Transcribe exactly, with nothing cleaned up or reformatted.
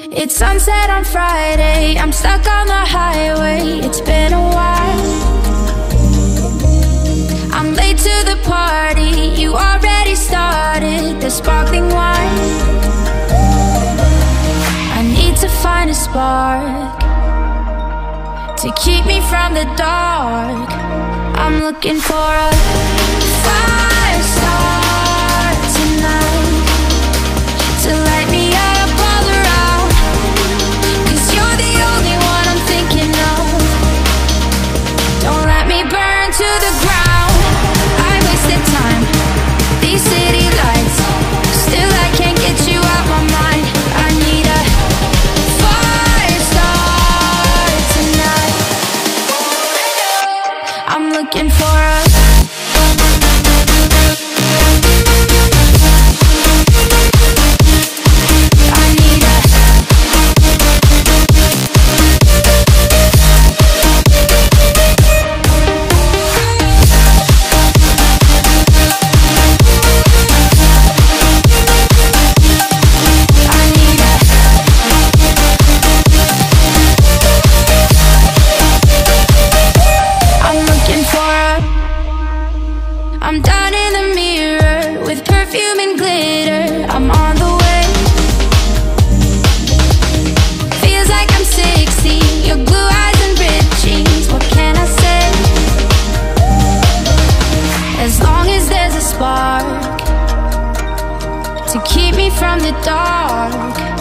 It's sunset on Friday, I'm stuck on the highway. It's been a while. I'm late to the party, you already started the sparkling wine. I need to find a spark to keep me from the dark. I'm looking for a fire start tonight to light me up all around. 'Cause you're the only one I'm thinking of. Don't let me burn to the ground. I wasted time, these city lights, still I can't get you out my mind. I need a fire start tonight. I'm looking for a I'm down in the mirror with perfume and glitter. I'm on the way. Feels like I'm sixteen, your blue eyes and ripped jeans. What can I say? As long as there's a spark to keep me from the dark.